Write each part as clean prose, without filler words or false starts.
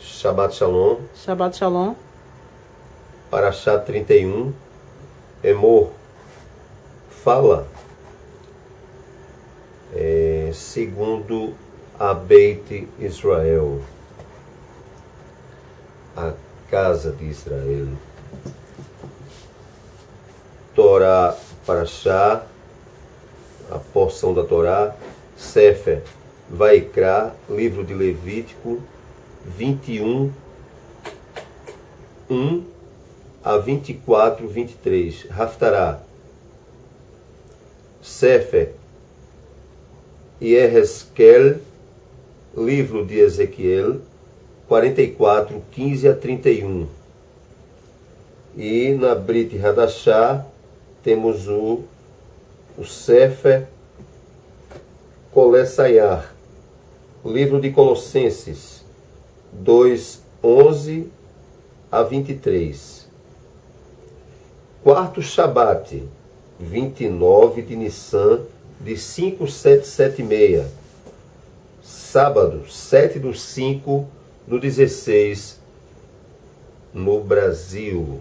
Shabbat Shalom. Shabbat Shalom. Parashá 31. Emor. Fala. Segundo a Beit Israel. A casa de Israel. Torá Parashá. A porção da Torá. Sefer Vaikra, livro de Levítico 21, 1 a 24, 23. Haftará. Sefer Yehezkel, livro de Ezequiel 44, 15 a 31. E na Brit Hadashah temos o Sefer Kolessayar, livro de Colossenses 2, 11 a 23. Quarto Shabat, 29 de Nissan, de 5776. Sábado, 7/5/16, no Brasil.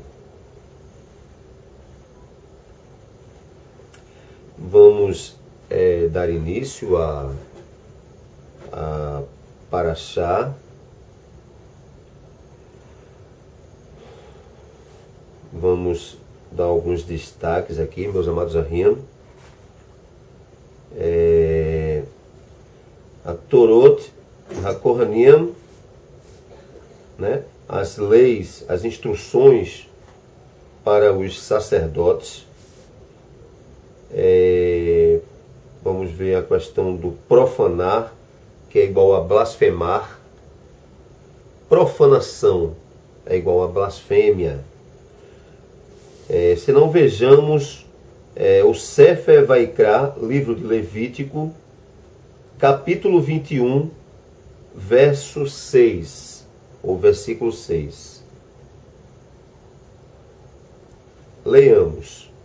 Vamos dar início a Parashá. Vamos dar alguns destaques aqui, meus amados Ahim. A Torot, a Kohanim, né? As leis, as instruções para os sacerdotes. Vamos ver a questão do profanar, que é igual a blasfemar. Profanação é igual a blasfêmia. Se não vejamos o Sefer Vaikra, livro de Levítico, capítulo 21, verso 6, ou versículo 6. Leiamos.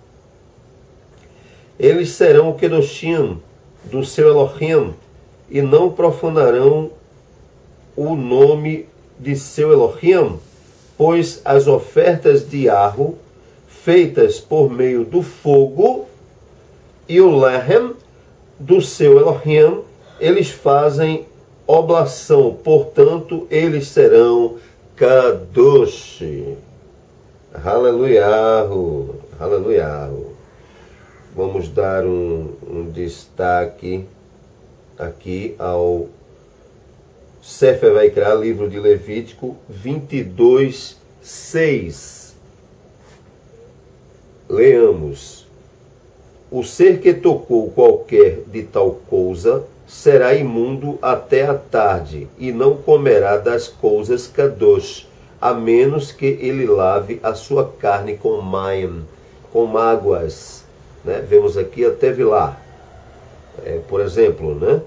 Eles serão o Kedoshim do seu Elohim, e não profanarão o nome de seu Elohim, pois as ofertas de arro, feitas por meio do fogo, e o lehem do seu Elohim, eles fazem oblação, portanto, eles serão kadosh. Aleluia, aleluia. Vamos dar um destaque aqui ao Sefer Vaikra, livro de Levítico 22, 6. Leamos. O ser que tocou qualquer de tal coisa será imundo até a tarde, e não comerá das coisas kadosh, a menos que ele lave a sua carne com mayim, com águas. Né? Vemos aqui até Vilá, por exemplo, né?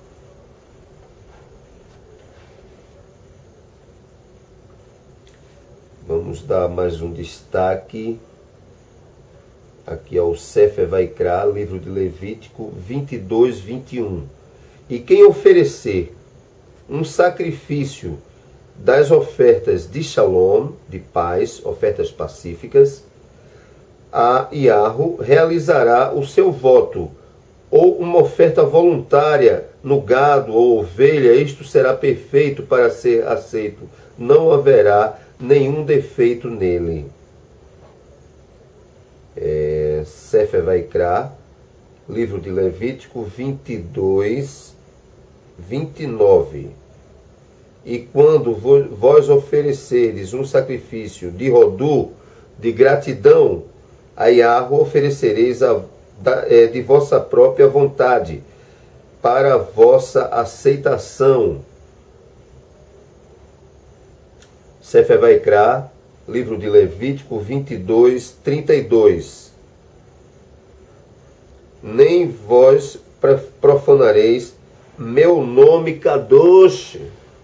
Vamos dar mais um destaque aqui ao Sefer Vaikra, livro de Levítico 22, 21. E quem oferecer um sacrifício das ofertas de Shalom, de paz, ofertas pacíficas, a Iarro realizará o seu voto, ou uma oferta voluntária no gado ou ovelha, isto será perfeito para ser aceito, não haverá nenhum defeito nele. Sefer Vaikra, livro de Levítico 22, 29. E quando vós oferecerdes um sacrifício de rodu, de gratidão, a Iarro oferecereis de vossa própria vontade, para a vossa aceitação. Sefer Vaikra, livro de Levítico 22, 32. Nem vós profanareis meu nome Kadosh,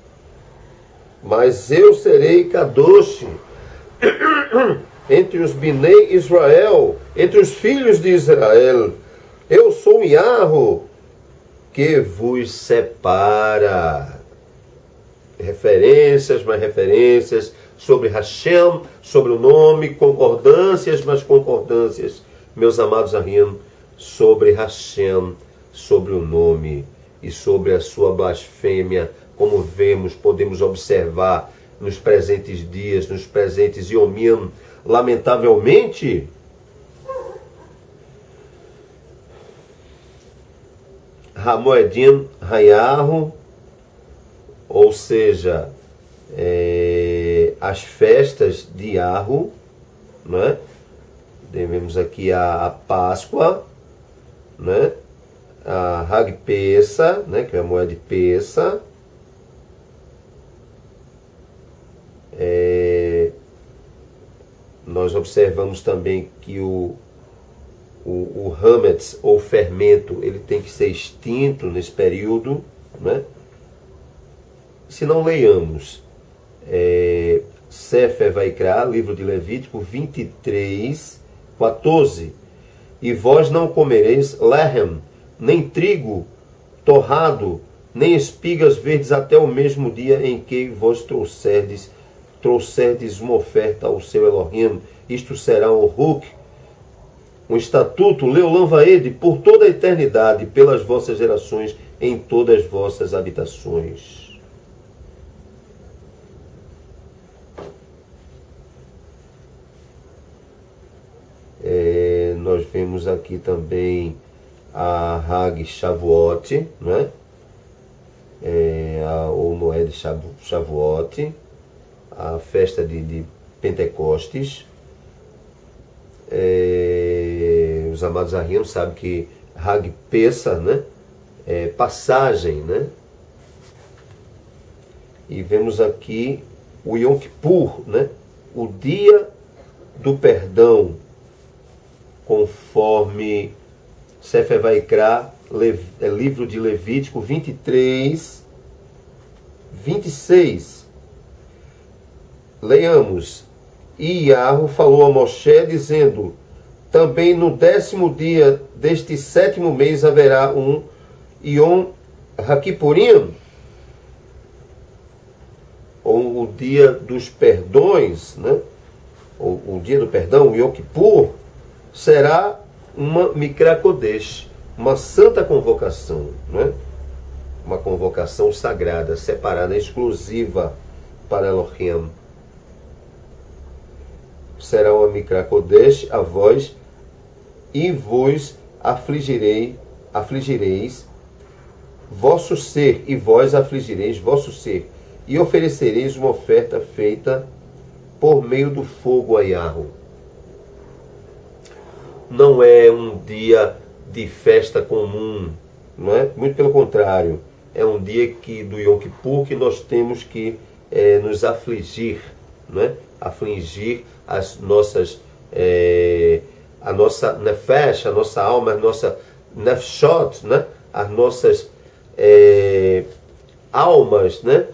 mas eu serei Kadosh entre os Binei Israel, entre os filhos de Israel. Eu sou Iarro, que vos separa. referências, mais referências sobre Hashem, sobre o nome, concordâncias, mais concordâncias, meus amados Ahim, sobre Hashem, sobre o nome e sobre a sua blasfêmia, como vemos, podemos observar nos presentes dias, nos presentes Yomim, lamentavelmente, Hamoedim Hayahu, ou seja, as festas de Yahu, né? Devemos aqui a Páscoa, né? A Hag Pesa, né? Que é a moeda de Pesa. Nós observamos também que o Hametz, ou fermento, ele tem que ser extinto nesse período, né? Se não leiamos Sefer Vaikra, livro de Levítico 23, 14. E vós não comereis lehem, nem trigo torrado, nem espigas verdes até o mesmo dia em que vós trouxerdes uma oferta ao seu Elohim. Isto será um huk, um estatuto, Leolam Vaed, por toda a eternidade, pelas vossas gerações, em todas as vossas habitações. Nós vemos aqui também a Hag Shavuot, né? Ou Moed Shavuot, a festa de Pentecostes. Os amados Ahim sabem que Hag Pesa, né? Passagem, né? E vemos aqui o Yom Kippur, né? O dia do perdão, conforme Sefer Vaikra, livro de Levítico 23, 26. Leiamos. E Yahu falou a Moshe, dizendo: também no 10º dia deste 7º mês haverá um Yom HaKippurim, ou o dia dos perdões, né? O dia do perdão, o Yom Kippur, será uma Mikra Kodesh, uma santa convocação, né? Uma convocação sagrada, separada, exclusiva para Elohim. Será uma Mikra Kodesh a vós, e vos afligireis vosso ser, e vós afligireis vosso ser, e oferecereis uma oferta feita por meio do fogo a Yahu. Não é um dia de festa comum, não é? Muito pelo contrário, é um dia do Yom Kippur que nós temos que nos afligir, não é? Afligir as nossas, a nossa nefesh, a nossa alma, a nossa nefshot, né? As nossas almas, né?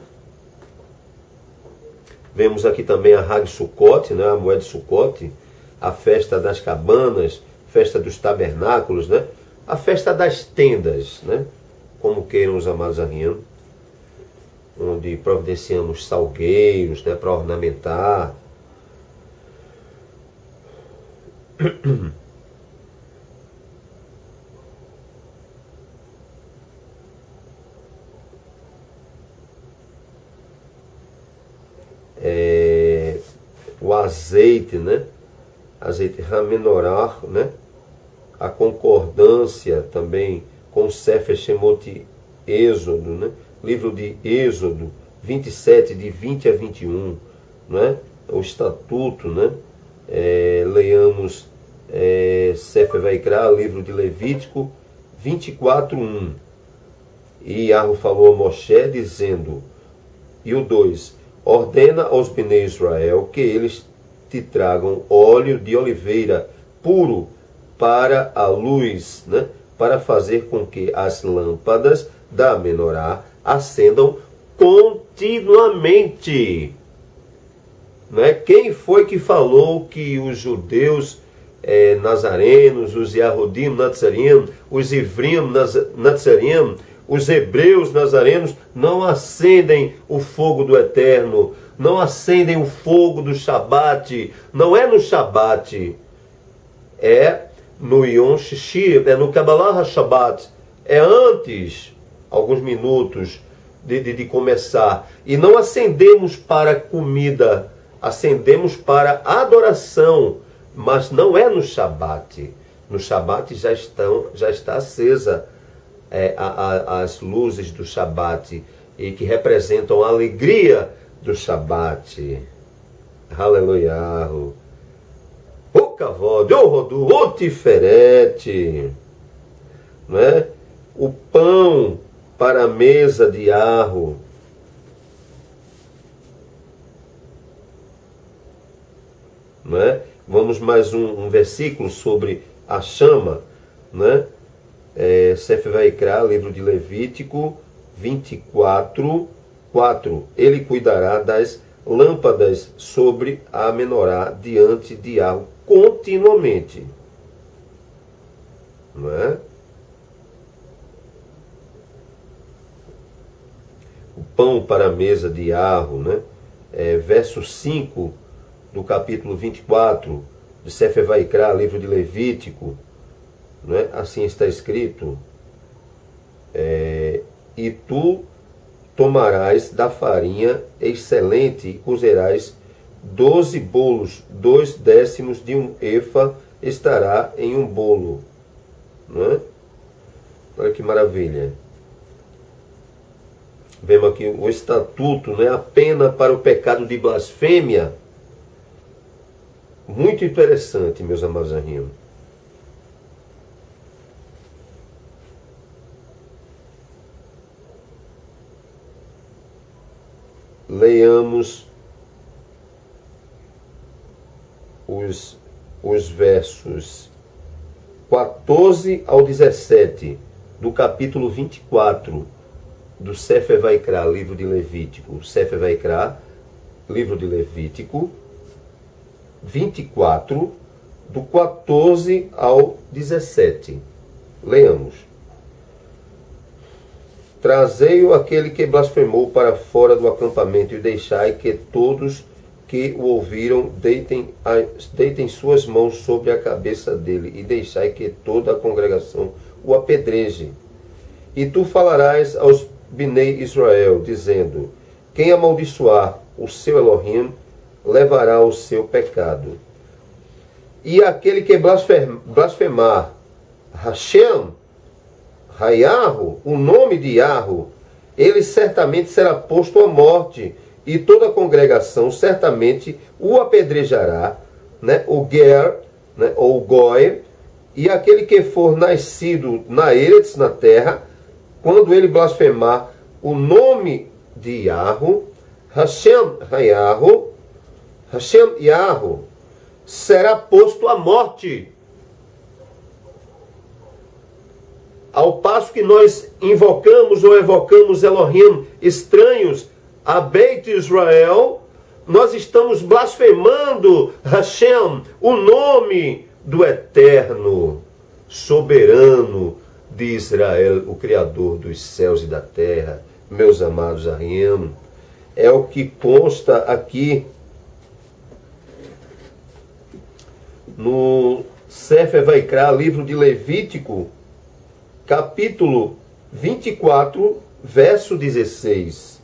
Vemos aqui também a Hag Sukkot, né? A moeda de Sukkot, a festa das cabanas, festa dos tabernáculos, né? A festa das tendas, né? Como queiram os amados Ahim, onde providenciamos salgueiros, né? Para ornamentar. O azeite, né? Azeite Ramenorah, né? A concordância também com o Sefer Shemot Êxodo, né? Livro de Êxodo 27, de 20 a 21, né? O estatuto, né? Leiamos Sefer Vaikra, livro de Levítico 24, 1. E Yahu falou a Moshe, dizendo, e o 2, ordena aos Bnei Israel que eles te tragam óleo de oliveira puro para a luz, né? Para fazer com que as lâmpadas da menorá acendam continuamente. Né? Quem foi que falou que os judeus nazarenos, os Yahudim Nazarim, os Ivrim Nazarim, Os hebreus nazarenos não acendem o fogo do eterno, não acendem o fogo do Shabat, não é no Shabat, é no Yom Shishi, é no Kabbalah HaShabbat, é antes, alguns minutos de começar. E não acendemos para comida, acendemos para adoração, mas não é no Shabat. No Shabat já está acesa as luzes do Shabat, e que representam a alegria do Shabat. Aleluia. O kavod, o rodu, o tiferet, né? O pão para a mesa de arro. Né? Vamos mais um versículo sobre a chama, né? Sefer Vaikra, livro de Levítico 24, 4. Ele cuidará das lâmpadas sobre a menorá diante de arro continuamente. Não é? O pão para a mesa de arro, né? Verso 5 do capítulo 24 de Sefer Vaikra, livro de Levítico, né? Assim está escrito: e tu tomarás da farinha excelente e cozerás 12 bolos, 2 décimos de um efa estará em um bolo. Não é? Olha que maravilha. Vemos aqui o estatuto, né? A pena para o pecado de blasfêmia. Muito interessante, meus amados irmãos. Leiamos os versos 14 ao 17 do capítulo 24 do Sefer Vaikra, livro de Levítico. Sefer Vaikra, livro de Levítico 24, do 14 ao 17. Leamos. Trazei-o aquele que blasfemou para fora do acampamento, e deixai que todos que o ouviram deitem suas mãos sobre a cabeça dele, e deixai que toda a congregação o apedreje. E tu falarás aos Bnei Israel, dizendo: quem amaldiçoar o seu Elohim levará o seu pecado. E aquele que blasfemar Hashem, Hayahu, o nome de Yahweh, ele certamente será posto à morte, e toda a congregação certamente o apedrejará, né? O Ger, né? Ou o Goi, e aquele que for nascido na Eretz, na terra, quando ele blasfemar o nome de Yahweh, Hashem Hayahu, Hashem Yahweh, será posto à morte. Ao passo que nós invocamos ou evocamos Elohim estranhos a Beit Israel, nós estamos blasfemando Hashem, o nome do Eterno, soberano de Israel, o Criador dos céus e da terra. Meus amados Ahim, é o que consta aqui no Sefer Vaikra, livro de Levítico, capítulo 24, verso 16.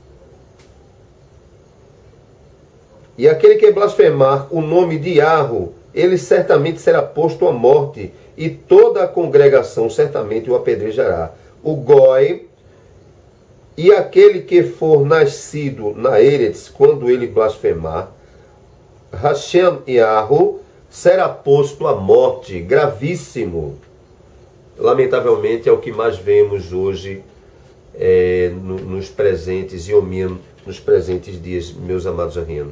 E aquele que blasfemar o nome de Yahweh, ele certamente será posto à morte, e toda a congregação certamente o apedrejará. O Goi, e aquele que for nascido na Eretz, quando ele blasfemar Hashem Yahweh, será posto à morte. Gravíssimo. Lamentavelmente é o que mais vemos hoje nos presentes Yomim, nos presentes dias, meus amados irmãos.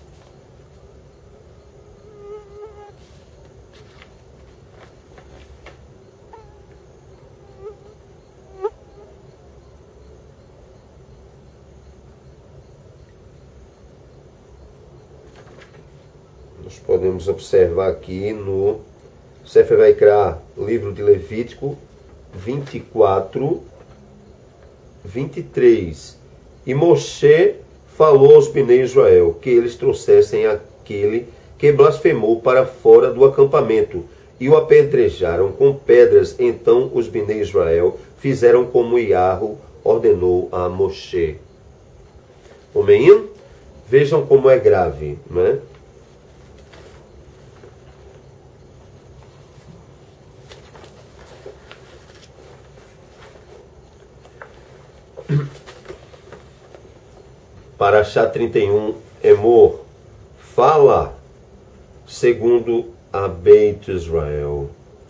Nós podemos observar aqui no Sefer Vaikra, livro de Levítico 24, 23. E Moshe falou aos Bnei Israel que eles trouxessem aquele que blasfemou para fora do acampamento e o apedrejaram com pedras. Então os Bnei Israel fizeram como Iarro ordenou a Moshe. Omeim? Vejam como é grave, né? Parashá 31, Emor, fala segundo a Beit Israel.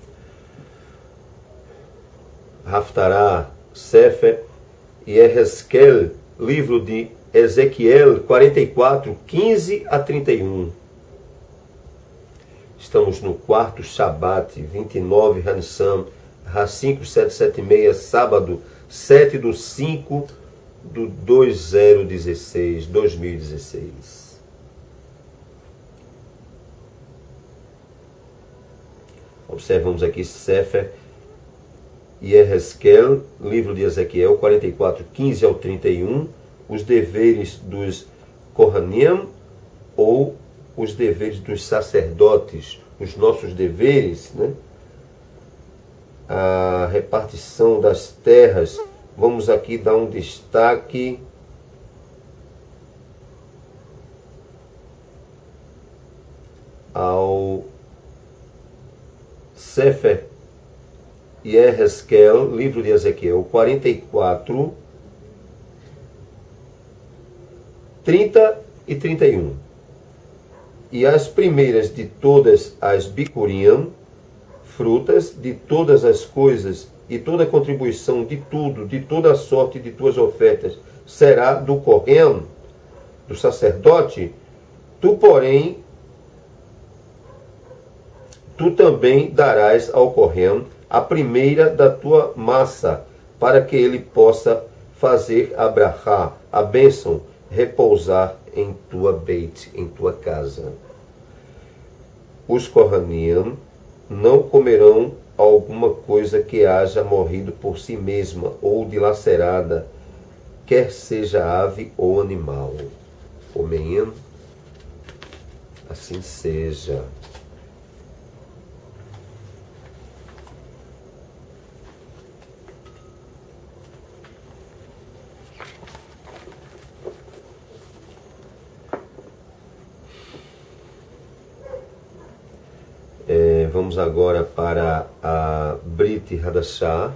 Haftará, Sefer e Ehezkel, livro de Ezequiel 44, 15 a 31. Estamos no quarto Shabat, 29 Hanissan, Ha5776, sábado 7/5/2016. Observamos aqui Sefer e Ehezkel, livro de Ezequiel 44, 15 ao 31, os deveres dos Kohanim ou os deveres dos sacerdotes, os nossos deveres, né? A repartição das terras. Vamos aqui dar um destaque ao Sefer e Ehezkel, livro de Ezequiel 44, 30 e 31. E as primeiras de todas as bikurim, frutas de todas as coisas, e toda contribuição de tudo, de toda a sorte de tuas ofertas, será do Kohen, do sacerdote. Tu, porém, tu também darás ao Kohen a primeira da tua massa, para que ele possa fazer a brachá, a bênção, repousar em tua beit, em tua casa. Os Kohanim não comerão alguma coisa que haja morrido por si mesma ou dilacerada, quer seja ave ou animal. Amém? Assim seja. Vamos agora para a Brit Hadashah.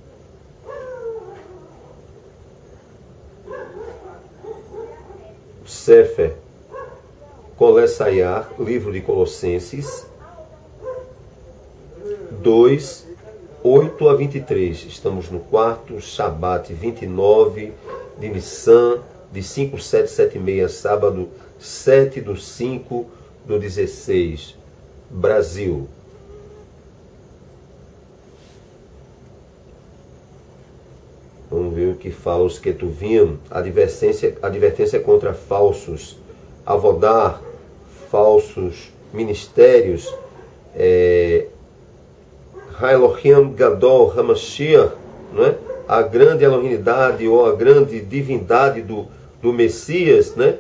Sefer Kolessayar, livro de Colossenses 2, 8 a 23. Estamos no quarto Shabat 29 de Nissan, de 5776, sábado 7/5/16, Brasil. Vamos ver o que fala os Ketuvim. Advertência contra falsos avodar, falsos ministérios. Haelohim Gadol Hamashiach, né? A grande Elohimidade ou a grande divindade do Messias, né?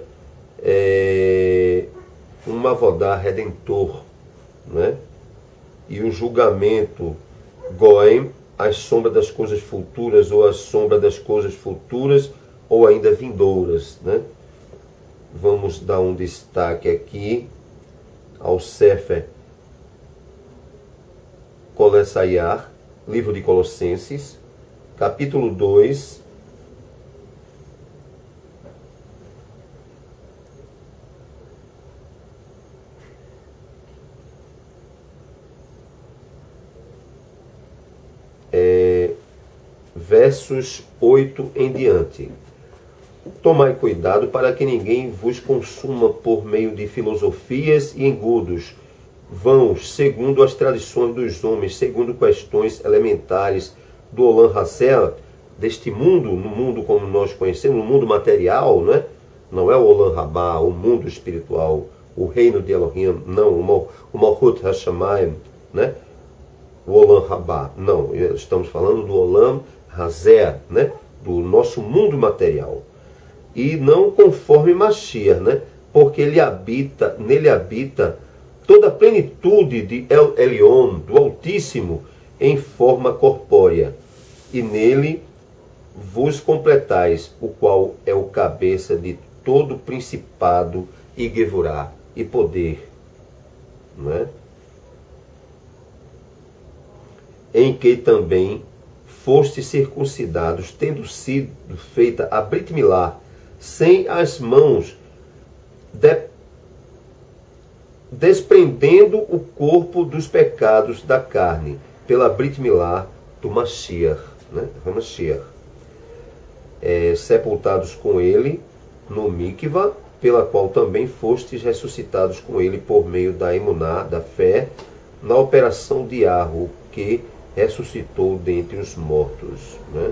Um avodar redentor, né? E o julgamento Goem, a sombra das coisas futuras, ou a sombra das coisas futuras, ou ainda vindouras, né? Vamos dar um destaque aqui ao Sefer Kolessayar, livro de Colossenses, capítulo 2, versos 8 em diante. Tomai cuidado para que ninguém vos consuma por meio de filosofias e engodos vãos, segundo as tradições dos homens, segundo questões elementares do Olam Hazé, deste mundo, no mundo como nós conhecemos, no mundo material, né? Não é o Olam Rabá, o mundo espiritual, o reino de Elohim, não, o Malchut Hashamayim, né? O Olam Rabá, não, estamos falando do Olam Hazé, né? do nosso mundo material. E não conforme Mashiach, né? Porque nele habita toda a plenitude de El Elyon, do Altíssimo, em forma corpórea. E nele vos completais, o qual é o cabeça de todo principado e gevurá, e poder, não é? Em que também fostes circuncidados, tendo sido feita a Brit Milá, sem as mãos, desprendendo o corpo dos pecados da carne, pela Brit Milá do Mashiach, né? Mashiach. Sepultados com ele no Mikvah, pela qual também fostes ressuscitados com ele por meio da emuná, da fé, na operação de Arro, que ressuscitou dentre os mortos, né?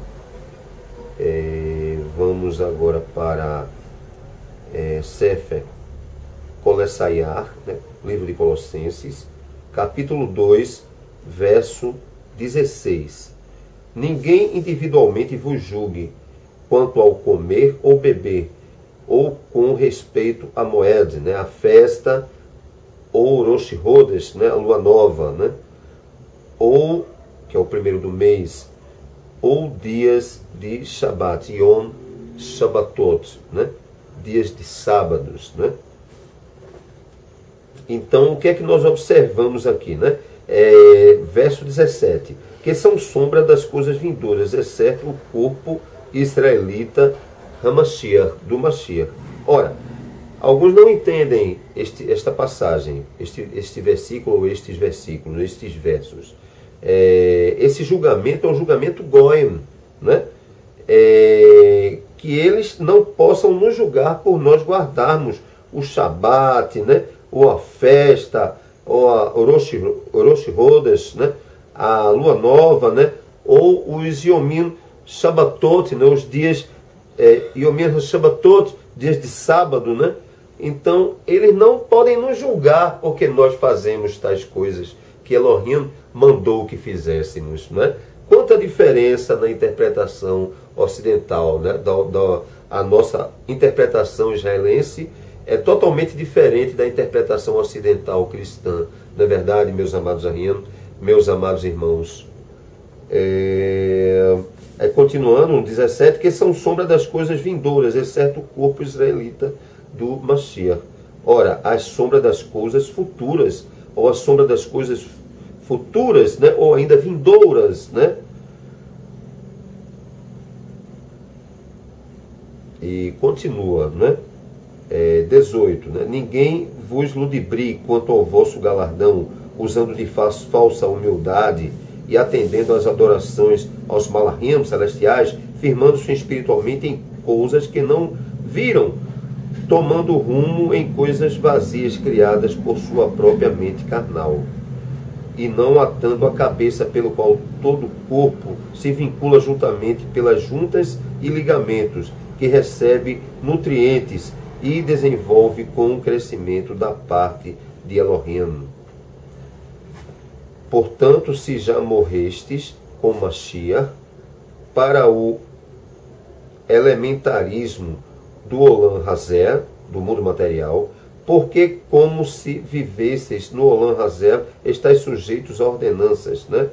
Vamos agora para Sefer Kolessaiar, né? Livro de Colossenses, capítulo 2, verso 16. Ninguém individualmente vos julgue quanto ao comer ou beber, ou com respeito à moed, né? A festa, ou Rosh Hodesh, né? A lua nova, né? Ou, que é o primeiro do mês, ou dias de Shabbat, Yom Shabbatot, né? Dias de sábados, né? Então, o que é que nós observamos aqui, né? Verso 17, que são sombra das coisas vindouras, exceto o corpo israelita Hamashiach, do Mashiach. Ora, alguns não entendem esta passagem, este versículo ou estes versículos, estes versos. Esse julgamento é um julgamento goem, né? Que eles não possam nos julgar por nós guardarmos o Shabat, né? Ou a festa, ou a Rosh Hodesh, né? A lua nova, né? Ou os Yomim Shabbatot, né? Os dias Yomim Shabbatot, dias de sábado, né? Então, eles não podem nos julgar porque nós fazemos tais coisas que Elohim mandou que fizéssemos, né? Quanta diferença na interpretação ocidental, né? A nossa interpretação israelense é totalmente diferente da interpretação ocidental cristã. Não é verdade, meus amados Arianos, meus amados irmãos? Continuando, no 17, que são sombra das coisas vindouras, exceto o corpo israelita do Mashiach. Ora, a sombra das coisas futuras, ou a sombra das coisas futuras, né? Ou ainda vindouras, né? E continua, né? 18, né? Ninguém vos ludibrie quanto ao vosso galardão, usando de falsa humildade e atendendo às adorações aos malachim celestiais, firmando-se espiritualmente em coisas que não viram, tomando rumo em coisas vazias criadas por sua própria mente carnal, e não atando a cabeça, pelo qual todo o corpo se vincula juntamente pelas juntas e ligamentos, que recebe nutrientes e desenvolve com o crescimento da parte de Elohim. Portanto, se já morrestes com Mashiach para o elementarismo do Olam Hazé, do mundo material, porque como se vivesseis no Olam Hazé, estáis sujeitos a ordenanças, né?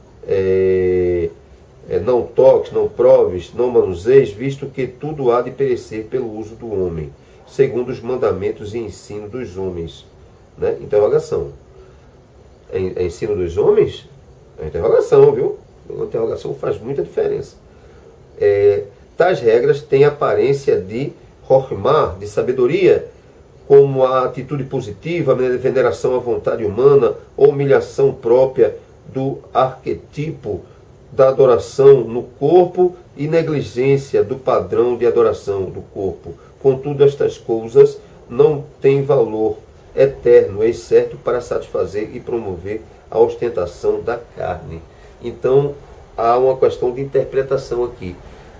Não toques, não proves, não manuseis, visto que tudo há de perecer pelo uso do homem, segundo os mandamentos e ensino dos homens, né? Interrogação. É ensino dos homens? É interrogação, viu? A interrogação faz muita diferença. Tais regras têm aparência de Chokhmah, de sabedoria, como a atitude positiva, a veneração à vontade humana, ou humilhação própria do arquetipo da adoração no corpo e negligência do padrão de adoração do corpo. Contudo, estas coisas não têm valor eterno, exceto para satisfazer e promover a ostentação da carne. Então, há uma questão de interpretação aqui.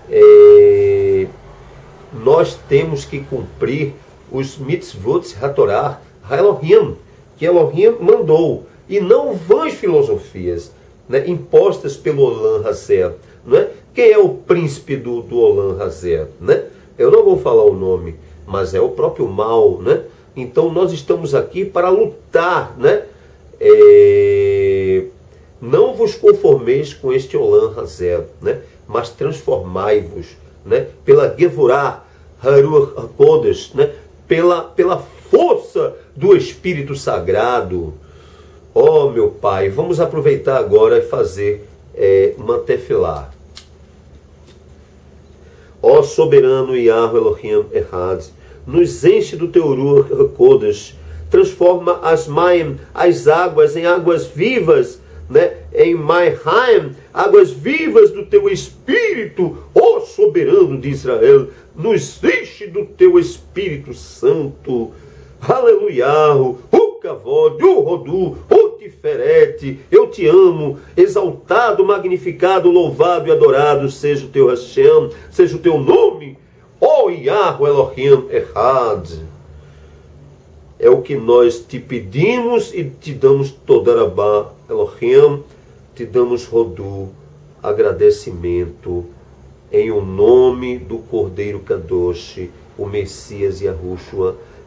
Nós temos que cumprir os mitzvot hatorah Elohim, que Elohim mandou, e não vãs filosofias, né, impostas pelo Olam Hazé. né? Quem é o príncipe do Olam Hazé, né? Eu não vou falar o nome, mas é o próprio mal, né? Então nós estamos aqui para lutar, né? Não vos conformeis com este Olam Hazé, né? Mas transformai-vos, né? Pela Gevurah Haruach HaKodesh, né? Pela força do Espírito Sagrado. Oh, meu Pai, vamos aproveitar agora e fazer uma tefilá. Ó soberano Yahweh Elohim Echad, nos enche do teu Ruach HaKodesh, transforma as águas em águas vivas, né? Em Maihaim, águas vivas do teu Espírito, ó soberano de Israel, nos enche do teu Espírito Santo. Aleluia, o Kavod, o Rodu, o Tiferet, eu te amo, exaltado, magnificado, louvado e adorado seja o teu Hashem, seja o teu nome, ó Yahweh Elohim Echad. É o que nós te pedimos e te damos Todarabá Elohim, te damos Rodu, agradecimento, em o nome do Cordeiro Kadosh, o Messias Yahushua,